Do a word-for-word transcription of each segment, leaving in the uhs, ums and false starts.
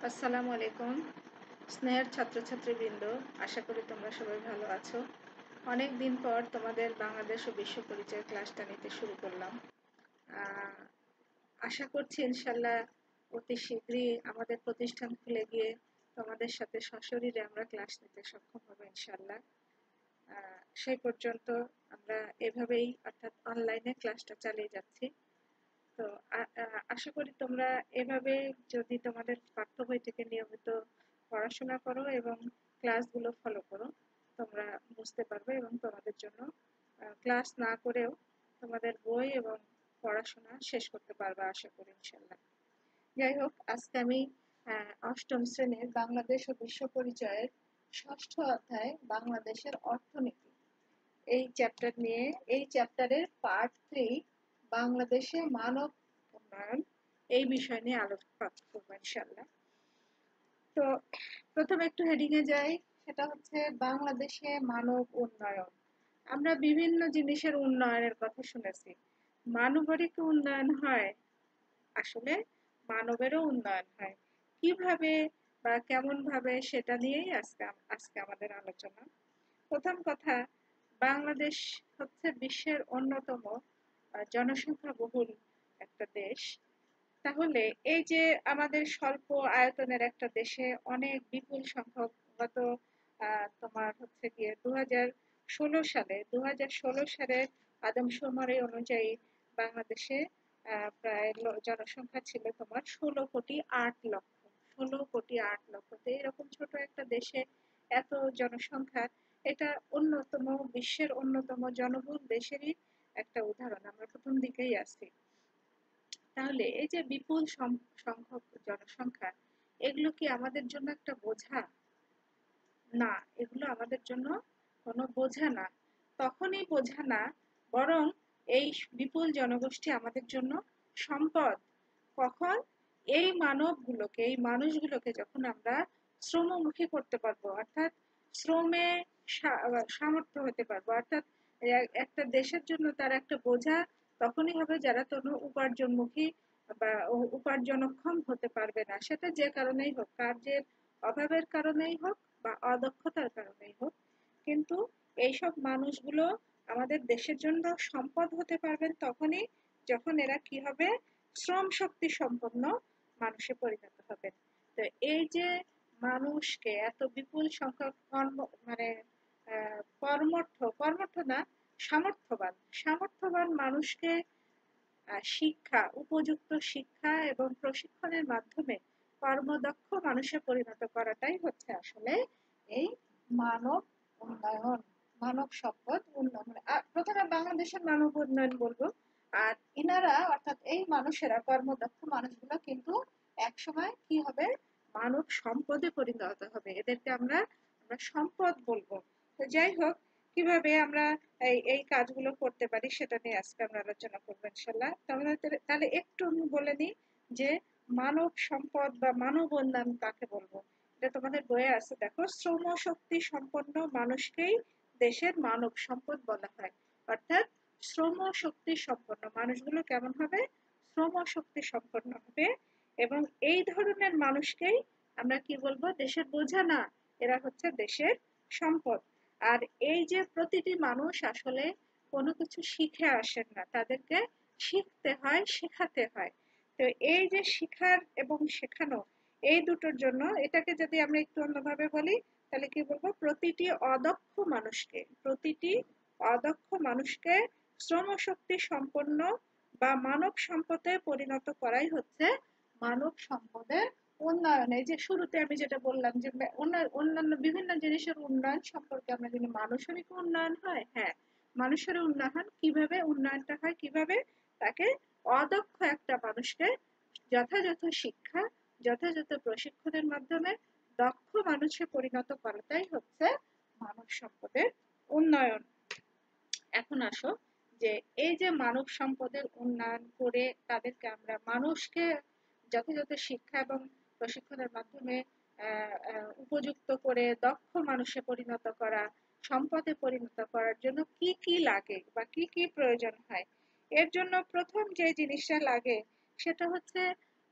আসসালামু আলাইকুম স্নেহের ছাত্রছাত্রীবৃন্দ, আশা করি তোমরা সবাই ভালো আছো। অনেক দিন পর তোমাদের বাংলাদেশ ও বিশ্ব পরিচয় ক্লাসটা নিতে শুরু করলাম। আহ, আশা করছি ইনশাল্লাহ অতি শীঘ্রই আমাদের প্রতিষ্ঠান খুলে গিয়ে তোমাদের সাথে সশরীরে আমরা ক্লাস নিতে সক্ষম হবো ইনশাল্লাহ। আহ, সেই পর্যন্ত আমরা এভাবেই অর্থাৎ অনলাইনে ক্লাসটা চালিয়ে যাচ্ছি। তো আশা করি তোমরা এভাবে যদি তোমাদের পাঠ্য বই থেকে নিয়মিত পড়াশোনা করো এবং ক্লাসগুলো ফলো করো, তোমরা বুঝতে পারবে এবং তোমাদের জন্য ক্লাস না করেও তোমাদের বই এবং পড়াশোনা শেষ করতে পারবে আশা করি ইনশাল্লাহ। যাই হোক, আজকে আমি অষ্টম শ্রেণীর বাংলাদেশ ও বিশ্ব পরিচয়ের ষষ্ঠ অধ্যায় বাংলাদেশের অর্থনীতি এই চ্যাপ্টার নিয়ে এই চ্যাপ্টারের পার্ট থ্রি বাংলাদেশে মানব উন্নয়ন এই বিষয় নিয়ে আলোচনা করবো ইনশাল্লাহ। তো প্রথমে একটু হেডিং এ যাই, সেটা হচ্ছে বাংলাদেশে মানব উন্নয়ন। আমরা বিভিন্ন জিনিসের উন্নয়নের কথা শুনেছি। মানবেরই কি উন্নয়ন হয়? আসলে মানবেরও উন্নয়ন হয়। কিভাবে বা কেমন ভাবে সেটা নিয়েই আজকে আজকে আমাদের আলোচনা। প্রথম কথা, বাংলাদেশ হচ্ছে বিশ্বের অন্যতম জনসংখ্যা বহুল একটা দেশ। তাহলে এই যে আমাদের স্বল্প আয়তনের একটা দেশে অনেক বিপুল সংখ্যক গত তোমার হচ্ছে গিয়ে দু হাজার ষোলো সালে দু হাজার ষোলো সালের আদমশুমারি অনুযায়ী বাংলাদেশে প্রায় জনসংখ্যা ছিল তোমার ষোলো কোটি আট লক্ষ ষোলো কোটি আট লক্ষ তো এরকম ছোট একটা দেশে এত জনসংখ্যা, এটা অন্যতম বিশ্বের অন্যতম জনবহুল দেশেরই একটা উদাহরণ। আমরা প্রথম দিকেই আছি। তাহলে এই যে বিপুল সংখ্যক জনসংখ্যা, এগুলো কি আমাদের জন্য একটা বোঝা? না, এগুলো আমাদের জন্য কোনো বোঝা না। তখনই বোঝা না, বরং এই বিপুল জনগোষ্ঠী আমাদের জন্য সম্পদ। কখন? এই মানবগুলোকে এই মানুষগুলোকে যখন আমরা শ্রমমুখী করতে পারবো, অর্থাৎ শ্রমে সামর্থ্য হতে পারবো, অর্থাৎ একটা দেশের জন্য তার একটা বোঝা তখনই হবে যারা কোনো উপার্জনমুখী বা উপার্জনক্ষম হতে পারবে না, সেটা যে কারণেই হোক, কার্যের অভাবের কারণেই হোক বা অদক্ষতার কারণেই হোক। কিন্তু এইসব মানুষগুলো আমাদের দেশের জন্য সম্পদ হতে পারবেন তখনই যখন এরা কি হবে, শ্রম শক্তি সম্পন্ন মানুষে পরিণত হবেন। তো এই যে মানুষকে এত বিপুল সংখ্যক কর্ম মানে কর্মঠ কর্মঠ না সামর্থ্যবান সামর্থ্যবান মানুষকে শিক্ষা, উপযুক্ত শিক্ষা এবং প্রশিক্ষণের মাধ্যমে কর্মদক্ষ মানুষে পরিণত করাটাই হচ্ছে আসলে এই মানব উন্নয়ন, মানব সম্পদ উন্নয়ন। প্রথমে বাংলাদেশের মানব উন্নয়ন বলবো। আর ইনারা অর্থাৎ এই মানুষেরা, কর্মদক্ষ মানুষগুলো কিন্তু একসময় কি হবে, মানব সম্পদে পরিণত হবে। এদেরকে আমরা আমরা সম্পদ বলবো। তো যাই হোক, কিভাবে আমরা এই এই কাজগুলো করতে পারি সেটা নিয়ে আজকে আমরা আলোচনা করবো ইনশাল্লাহ। তাহলে তাহলে একটু আমি বলে নিই যে মানব সম্পদ বা মানব উন্নয়ন কাকে বলবো। এটা তোমাদের বইয়ে আছে, দেখো, শ্রম শক্তি সম্পন্ন মানুষকেই দেশের মানব সম্পদ বলা হয়। অর্থাৎ শ্রম শক্তি সম্পন্ন মানুষগুলো কেমন হবে? শ্রম শক্তি সম্পন্ন হবে। এবং এই ধরনের মানুষকেই আমরা কি বলবো, দেশের বোঝা না, এরা হচ্ছে দেশের সম্পদ। আর এই যে প্রতিটি মানুষ আসলে কোনো কিছু শিখে আসেন না, তাদেরকে শিখতে হয়, শেখাতে হয়। তো এই যে শিখার এবং শেখানো, এই দুটোর জন্য এটাকে যদি আমরা একটু অন্যভাবে বলি, তাহলে কি বলবো, প্রতিটি অদক্ষ মানুষকে প্রতিটি অদক্ষ মানুষকে শ্রমশক্তি সম্পন্ন বা মানব সম্পদে পরিণত করাই হচ্ছে মানব সম্পদের উন্নয়ন। এই যে শুরুতে আমি যেটা বললাম যে অন্যান্য বিভিন্ন জিনিসের উন্নয়ন সম্পর্কে আমরা জানি, মানুষেরই কি উন্নয়ন হয়? হ্যাঁ, মানুষের উন্নয়ন। কিভাবে উন্নয়নটা হয়? কিভাবে? তাকে অদক্ষ একটা মানুষকে যথাযথ শিক্ষা, যথাযথ প্রশিক্ষণের মাধ্যমে দক্ষ মানুষে পরিণত করাটাই হচ্ছে মানব সম্পদের উন্নয়ন। এখন আসো, যে এই যে মানব সম্পদের উন্নয়ন করে তাদেরকে আমরা মানুষকে যথাযথ শিক্ষা এবং প্রশিক্ষণের মাধ্যমে উপযুক্ত করে দক্ষ মানুষে পরিণত করা, সম্পদে পরিণত করার জন্য কি কি লাগে বা কি কি প্রয়োজন হয়? এর জন্য প্রথম যে জিনিসটা লাগে সেটা হচ্ছে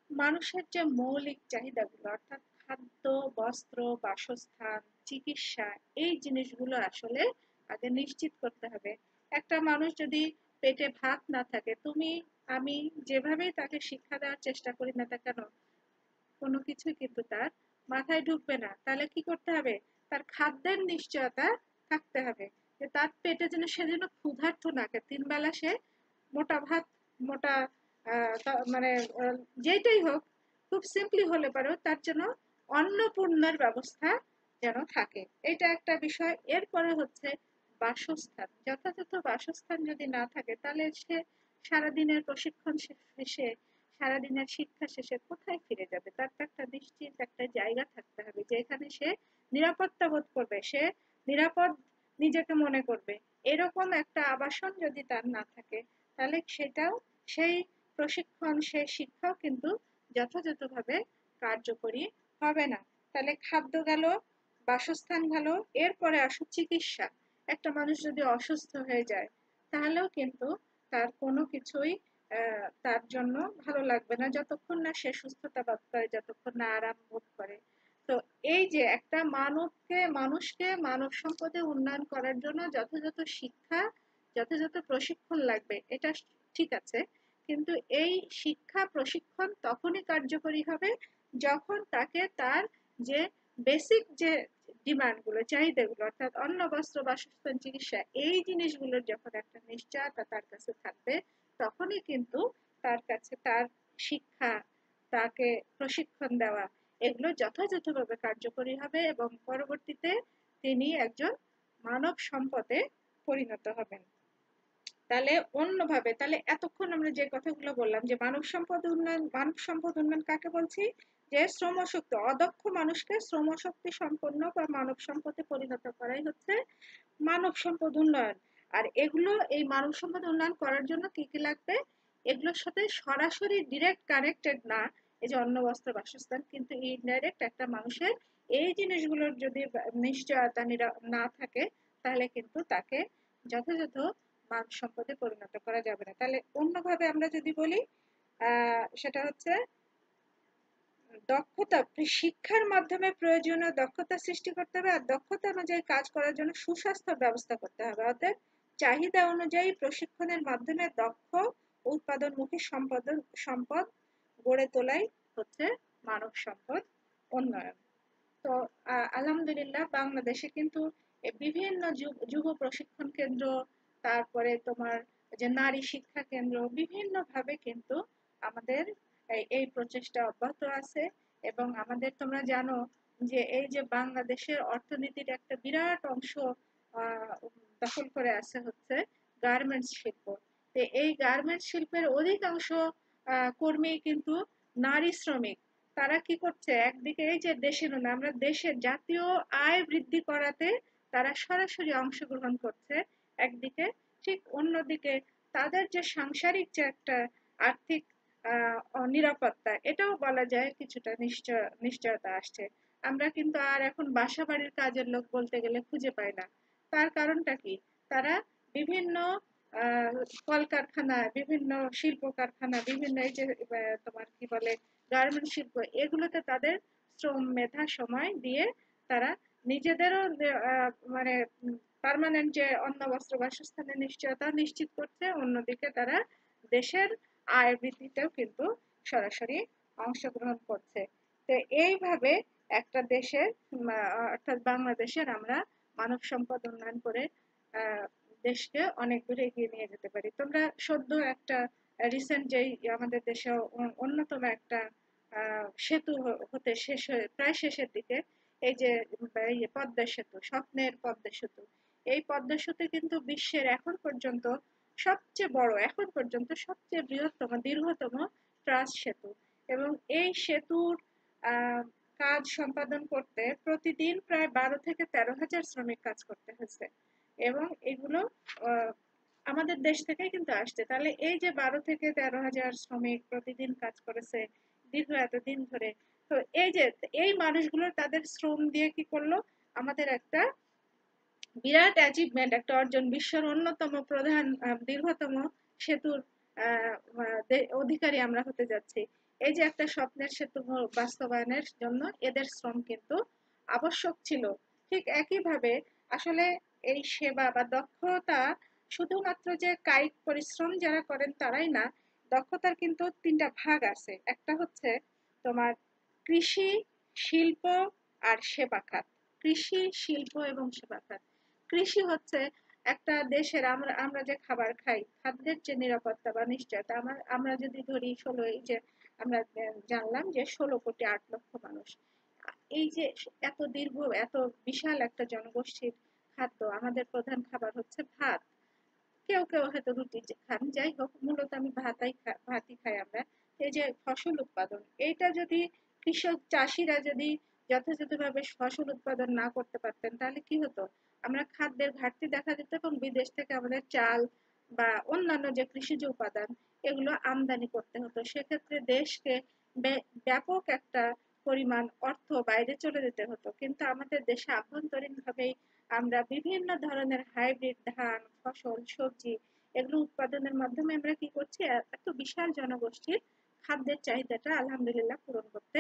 মানুষের যে মৌলিক চাহিদাগুলো অর্থাৎ খাদ্য, বস্ত্র, বাসস্থান, চিকিৎসা, এই জিনিসগুলো আসলে আগে নিশ্চিত করতে হবে। একটা মানুষ যদি পেটে ভাত না থাকে, তুমি আমি যেভাবেই তাকে শিক্ষা দেওয়ার চেষ্টা করি না তা কেন, কোনো কিছুই কিন্তু তার মাথায় ঢুকবে না। তাহলে কি করতে হবে? তার খাদ্যের নিশ্চয়তা থাকতে হবে, যে তার পেটে যেন সে যেন ক্ষুধার্ত না থাকে, তিন বেলা সে মোটা ভাত, মোটা আহ, তা- মানে আহ, যেটাই হোক, খুব সিম্পলি হলে পারো তার জন্য অন্নপূর্ণার ব্যবস্থা যেন থাকে। এটা একটা বিষয়। এরপরে হচ্ছে বাসস্থান। যথাযথ বাসস্থান যদি না থাকে, তাহলে সে সারাদিনের প্রশিক্ষণ শেষে, সারাদিনের শিক্ষা শেষে কোথায় ফিরে যাবে? তার তো একটা নিশ্চিত একটা জায়গা থাকতে হবে যেখানে সে নিরাপত্তা বোধ করবে, সে নিরাপদ নিজেকে মনে করবে। এরকম একটা আবাসন যদি তার না থাকে, তাহলে সেটাও, সেই প্রশিক্ষণ, সেই শিক্ষাও কিন্তু যথাযথভাবে কার্যকরী হবে না। তাহলে খাদ্য গেল, বাসস্থান গেল, এরপরে আসো চিকিৎসা। একটা মানুষ যদি অসুস্থ হয়ে যায়, তাহলেও কিন্তু তার কোনো কিছুই আহ, তার জন্য ভালো লাগবে না যতক্ষণ না সে সুস্থতা বোধ করে, যতক্ষণ না আরাম বোধ করে। তো এই যে একটা মানবকে, মানুষকে মানব সম্পদে উন্নয়ন করার জন্য যথাযথ শিক্ষা, যথাযথ প্রশিক্ষণ লাগবে, এটা ঠিক আছে। কিন্তু এই শিক্ষা প্রশিক্ষণ তখনই কার্যকরী হবে যখন তাকে তার যে বেসিক যে ডিমান্ড গুলো, চাহিদাগুলো, অর্থাৎ অন্ন, বস্ত্র, বাসস্থান, চিকিৎসা, এই জিনিসগুলোর যখন একটা নিশ্চয়তা তার কাছে থাকবে, তখনই কিন্তু তার কাছে তার শিক্ষা, তাকে প্রশিক্ষণ দেওয়া, এগুলো যথাযথভাবে কার্যকরী হবে এবং পরবর্তীতে তিনি একজন মানব সম্পদে পরিণত হবেন। তাহলে অন্যভাবে, তাহলে এতক্ষণ আমরা যে কথাগুলো বললাম যে মানব সম্পদ উন্নয়ন, মানব সম্পদ উন্নয়ন কাকে বলছি? যে শ্রম শক্তি, অদক্ষ মানুষকে শ্রম শক্তি সম্পন্ন বা মানব সম্পদে পরিণত করাই হচ্ছে মানব সম্পদ উন্নয়ন। আর এগুলো, এই মানব সম্পদ উন্নয়ন করার জন্য কি কি লাগবে? এগুলোর সাথে সরাসরি ডিরেক্ট কানেক্টেড না, এই যে অন্ন, বস্ত্র, বাসস্থান, কিন্তু ইনডাইরেক্ট একটা মানুষের এই জিনিসগুলোর যদি নিশ্চয়তা না থাকে, তাহলে কিন্তু তাকে যথাযথ মানব সম্পদে পরিণত করা যাবে না। তাহলে অন্যভাবে আমরা যদি বলি, আহ সেটা হচ্ছে দক্ষতা, শিক্ষার মাধ্যমে প্রয়োজনীয় দক্ষতা সৃষ্টি করতে হবে, আর দক্ষতা অনুযায়ী কাজ করার জন্য সুস্বাস্থ্য ব্যবস্থা করতে হবে। অতএব চাহিদা অনুযায়ী প্রশিক্ষণের মাধ্যমে দক্ষ উৎপাদনমুখী সম্পদ সম্পদ গড়ে তোলাই হচ্ছে মানব সম্পদ উন্নয়ন। তো আলহামদুলিল্লাহ বাংলাদেশে কিন্তু বিভিন্ন যুব প্রশিক্ষণ কেন্দ্র, তারপরে তোমার যে নারী শিক্ষা কেন্দ্র, বিভিন্ন ভাবে কিন্তু আমাদের এই প্রচেষ্টা অব্যাহত আছে। এবং আমাদের, তোমরা জানো যে এই যে বাংলাদেশের অর্থনীতির একটা বিরাট অংশ দখল করে আছে হচ্ছে গার্মেন্টস শিল্প। তো এই গার্মেন্টস শিল্পের অধিকাংশ কর্মী কিন্তু নারী শ্রমিক। তারা কি করছে? একদিকে এই যে দেশের, আমরা দেশের জাতীয় আয় বৃদ্ধি করাতে তারা সরাসরি অংশগ্রহণ করছে একদিকে, ঠিক অন্যদিকে তাদের যে সাংসারিক যে একটা আর্থিক নিরাপত্তা, এটাও বলা যায় কিছুটা নিশ্চয় নিশ্চয়তা আসছে। আমরা কিন্তু আর এখন বাসা বাড়ির কাজের লোক বলতে গেলে খুঁজে পাই না। তার কারণটা কি? তারা বিভিন্ন কলকারখানা, বিভিন্ন শিল্প কারখানা, বিভিন্ন এই যে তোমার কি বলে গার্মেন্ট শিল্প, এগুলোতে তাদের শ্রম, মেধা, সময় দিয়ে তারা নিজেদেরও মানে পার্মানেন্ট যে অন্ন, বস্ত্র, বাসস্থানের নিশ্চয়তা নিশ্চিত করছে, অন্যদিকে তারা দেশের আয় বৃদ্ধিতেও কিন্তু সরাসরি অংশগ্রহণ করছে। তো এইভাবে একটা দেশের, অর্থাৎ বাংলাদেশের, আমরা মানব সম্পদ উন্নয়ন করে দেশকে অনেক দূরে এগিয়ে নিয়ে যেতে পারি। তোমরা সদ্য একটা রিসেন্ট যেই আমাদের দেশে অন্যতম একটা সেতু হতে শেষ হয়ে প্রায় শেষের দিকে, এই যে পদ্মা সেতু, স্বপ্নের পদ্মা সেতু, এই পদ্মা সেতু কিন্তু বিশ্বের এখন পর্যন্ত সবচেয়ে বড়, এখন পর্যন্ত সবচেয়ে বৃহত্তম, দীর্ঘতম ট্রাস সেতু। এবং এই সেতুর কাজ সম্পাদন করতে প্রতিদিন প্রায় বারো থেকে তেরো হাজার শ্রমিক কাজ করতে হয়েছে, এবং এগুলো আমাদের দেশ থেকেই কিন্তু আসছে। তাহলে এই যে বারো থেকে তেরো হাজার শ্রমিক প্রতিদিন কাজ করেছে দীর্ঘ এতদিন ধরে, তো এই যে এই মানুষগুলো তাদের শ্রম দিয়ে কি করলো? আমাদের একটা বিরাট অ্যাচিভমেন্ট, একটা অর্জন, বিশ্বের অন্যতম প্রধান দীর্ঘতম সেতুর অধিকারী আমরা হতে যাচ্ছি। এই যে একটা স্বপ্নের সেতু বাস্তবায়নের জন্য এদের শ্রম কিন্তু আবশ্যক ছিল। ঠিক একইভাবে আসলে এই সেবা বা দক্ষতা শুধুমাত্র যে কায়িক পরিশ্রম যারা করেন তারাই না, দক্ষতার কিন্তু তিনটা ভাগ আছে। একটা হচ্ছে তোমার কৃষি, শিল্প আর সেবা খাত। কৃষি, শিল্প এবং সেবা খাত। কৃষি হচ্ছে একটা দেশের, আমরা আমরা যে খাবার খাই, খাদ্যের যে নিরাপত্তা বা নিশ্চয়তা, আমার আমরা যদি ধরি ষোলো, এই যে আমরা জানলাম যে ষোলো কোটি আট লক্ষ মানুষ, এই যে এত দীর্ঘ এত বিশাল একটা জনগোষ্ঠীর খাদ্য, আমাদের প্রধান খাবার হচ্ছে ভাত। কেউ কেউ হয়তো রুটি খান, যাই হোক মূলত আমি ভাতাই ভাতই খাই আমরা। এই যে ফসল উৎপাদন, এইটা যদি কৃষক চাষিরা যদি যথাযথভাবে ফসল উৎপাদন না করতে পারতেন তাহলে কি হতো, আমরা খাদ্যের ঘাটতি দেখা যেত এবং বিদেশ থেকে আমাদের চাল বা অন্যান্য যে কৃষিজ উপাদান এগুলো আমদানি করতে হতো। সেক্ষেত্রে দেশকে ব্যাপক একটা পরিমাণ অর্থ বাইরে চলে যেতে হতো। কিন্তু আমাদের দেশে আভ্যন্তরীণ ভাবেই আমরা বিভিন্ন ধরনের হাইব্রিড ধান, ফসল, সবজি এগুলো উৎপাদনের মাধ্যমে আমরা কি করছি, এত বিশাল জনগোষ্ঠীর খাদ্যের চাহিদাটা আলহামদুলিল্লাহ পূরণ করতে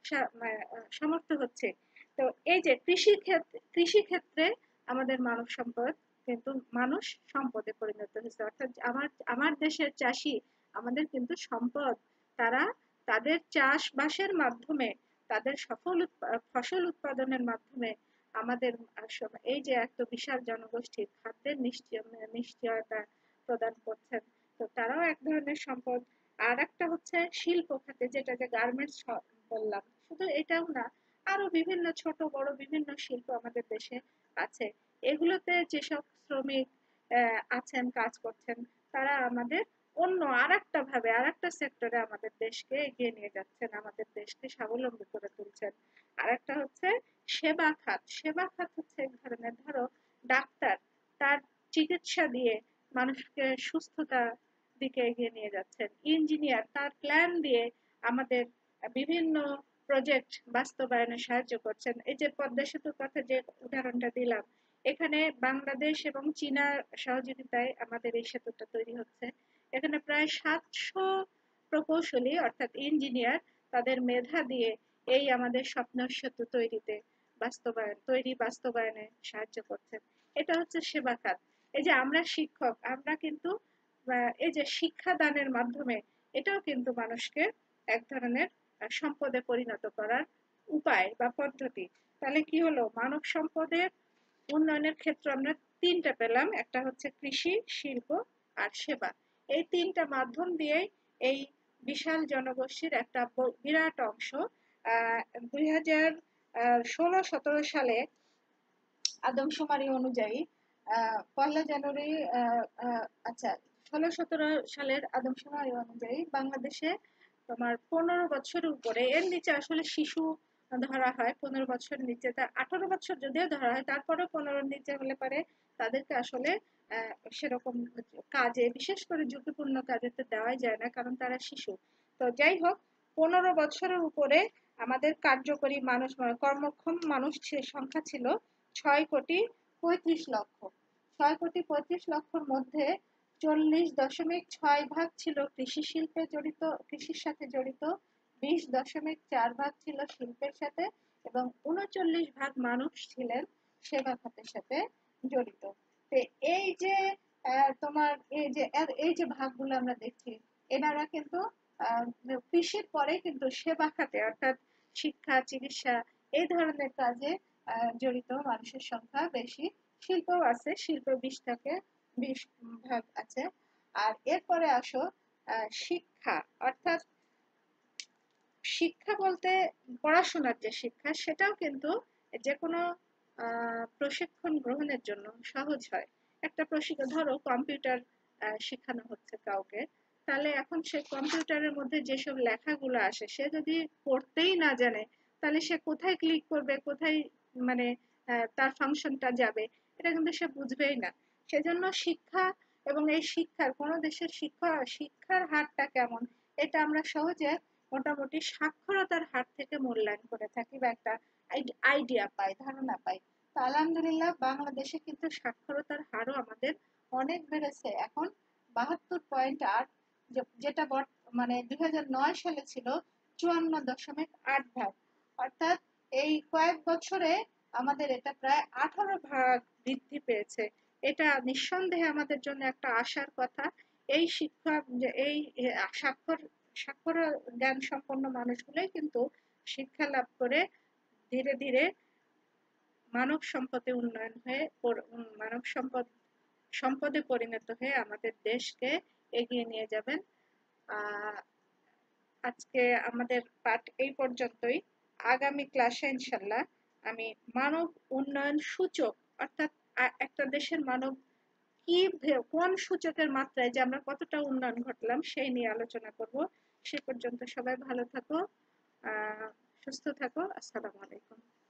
সমর্থ হচ্ছে। তো এই যে কৃষি ক্ষেত্রে কৃষি ক্ষেত্রে আমাদের মানব সম্পদ কিন্তু মানুষ সম্পদে পরিণত হয়েছে। অর্থাৎ আমার আমার দেশের চাষি আমাদের কিন্তু সম্পদ। তারা তাদের চাষবাসের মাধ্যমে, তাদের সফল ফসল উৎপাদনের মাধ্যমে আমাদের এই যে এত বিশাল জনগোষ্ঠীর খাদ্যের নিশ্চয়তা প্রদান করছেন। তো তারাও এক ধরনের সম্পদ। আর একটা হচ্ছে শিল্প খাতে, যেটা যে গার্মেন্টস বললাম, শুধু এটাও না, আরো বিভিন্ন ছোট বড় বিভিন্ন শিল্প আমাদের দেশে আছে। এগুলোতে যেসব শ্রমিক আছেন, কাজ করছেন, তারা আমাদের অন্য আর একটা ভাবে আর একটা সেক্টরে আমাদের দেশকে এগিয়ে নিয়ে যাচ্ছেন, আমাদের দেশকে স্বাবলম্বী করে তুলছেন। আর একটা হচ্ছে সেবা খাত। সেবা খাত হচ্ছে এক ধরনের, ধরো ডাক্তার তার চিকিৎসা দিয়ে মানুষকে সুস্থতা দিকে এগিয়ে নিয়ে যাচ্ছেন। ইঞ্জিনিয়ার তার প্ল্যান দিয়ে আমাদের বিভিন্ন প্রজেক্ট বাস্তবায়নে সাহায্য করছেন। এই যে পদ্মা সেতুর কথা যে উদাহরণটা দিলাম, এখানে বাংলাদেশ এবং চীনার সহযোগিতায় আমাদের এই সেতুটা তৈরি হচ্ছে। এখানে প্রায় সাতশো প্রকৌশলী অর্থাৎ ইঞ্জিনিয়ার তাদের মেধা দিয়ে এই আমাদের স্বপ্ন সেতু তৈরিতে বাস্তবায়ন তৈরি বাস্তবায়নে সাহায্য করছেন। এটা হচ্ছে সেবা খাত। এই যে আমরা শিক্ষক, আমরা কিন্তু এই যে শিক্ষা দানের মাধ্যমে এটাও কিন্তু মানুষকে এক ধরনের সম্পদে পরিণত করার উপায় বা পদ্ধতি। তাহলে কি হলো, মানব সম্পদের উন্নয়নের ক্ষেত্রে আমরা তিনটা পেলাম, একটা হচ্ছে কৃষি, শিল্প আর সেবা। এই তিনটা মাধ্যম দিয়েই এই বিশাল জনগোষ্ঠীর একটা বিরাট অংশ আহ দুই হাজার ষোলো সতেরো সালে আদমশুমারি অনুযায়ী আহ পয়লা জানুয়ারি আচ্ছা ষোলো সতেরো সালের আদমশুমারি অনুযায়ী বাংলাদেশে তোমার পনেরো বছরের উপরে, এর নিচে আসলে শিশু ধরা হয়, পনেরো বছর নিচে, তা আঠারো বছর যদিও ধরা হয় তারপরেও পনেরোর নিচে হলে পারে তাদেরকে আসলে সেরকম কাজে, বিশেষ করে ঝুঁকিপূর্ণ কাজেতে দেওয়াই যায় না, কারণ তারা শিশু। তো যাই হোক, পনেরো বছরের উপরে আমাদের কার্যকরী মানুষ, কর্মক্ষম মানুষ সংখ্যা ছিল ছয় কোটি পঁয়ত্রিশ লক্ষ। ছয় কোটি পঁয়ত্রিশ লক্ষর মধ্যে চল্লিশ দশমিক ছয় ভাগ ছিল কৃষি শিল্পে জড়িত, কৃষির সাথে জড়িত, বিশ দশমিক চার ভাগ ছিল শিল্পের সাথে, এবং উনচল্লিশ ভাগ মানুষ ছিলেন সেবা খাতের সাথে জড়িত। তো এই যে তোমার এই যে এই যে ভাগগুলো আমরা দেখছি, এনারা কিন্তু কৃষির পরে কিন্তু সেবা খাতে অর্থাৎ শিক্ষা, চিকিৎসা এই ধরনের কাজে জড়িত মানুষের সংখ্যা বেশি। শিল্পও আছে, শিল্প বিশ থেকে বিশ ভাগ আছে। আর এরপরে আসো শিক্ষা, অর্থাৎ শিক্ষা বলতে পড়াশোনার যে শিক্ষা, সেটাও কিন্তু যে কোনো প্রশিক্ষণ গ্রহণের জন্য সহজ হয়। একটা প্রশিক্ষণ, ধরো কম্পিউটার শেখানো হচ্ছে কাউকে, তাহলে এখন সে কম্পিউটারের মধ্যে যেসব লেখাগুলো আসে সে যদি পড়তেই না জানে, তাহলে সে কোথায় ক্লিক করবে, কোথায় মানে তার ফাংশনটা যাবে, এটা কিন্তু সে বুঝবেই না। সেজন্য শিক্ষা এবং এই শিক্ষার, কোনো দেশের শিক্ষা শিক্ষার হারটা কেমন এটা আমরা সহজে মোটামুটি সাক্ষরতার হার থেকে মূল্যায়ন করে থাকি বা একটা আইডিয়া পাই, ধারণা পাই। তো আলহামদুলিল্লাহ বাংলাদেশে কিন্তু সাক্ষরতার হারও আমাদের অনেক বেড়েছে, এখন বাহাত্তর পয়েন্ট আট, যেটা মানে দুই হাজার নয় সালে ছিল চুয়ান্ন দশমিক আট ভাগ, অর্থাৎ এই কয়েক বছরে আমাদের এটা প্রায় আঠারো ভাগ বৃদ্ধি পেয়েছে। এটা নিঃসন্দেহে আমাদের জন্য একটা আশার কথা। এই শিক্ষা যে এই স্বাক্ষর স্বাক্ষর জ্ঞান সম্পন্ন মানুষগুলোই কিন্তু শিক্ষা লাভ করে ধীরে ধীরে মানব সম্পদে উন্নয়ন হয়ে মানব সম্পদ সম্পদে পরিণত হয়ে আমাদের দেশকে এগিয়ে নিয়ে যাবেন। আহ আজকে আমাদের পাঠ এই পর্যন্তই। আগামী ক্লাসে ইনশাল্লাহ আমি মানব উন্নয়ন সূচক অর্থাৎ একটা দেশের মানব কি কোন সূচকের মাত্রায় যে আমরা কতটা উন্নয়ন ঘটলাম সেই নিয়ে আলোচনা করব। সে পর্যন্ত সবাই ভালো থাকো, আহ সুস্থ থাকো। আসসালামু আলাইকুম।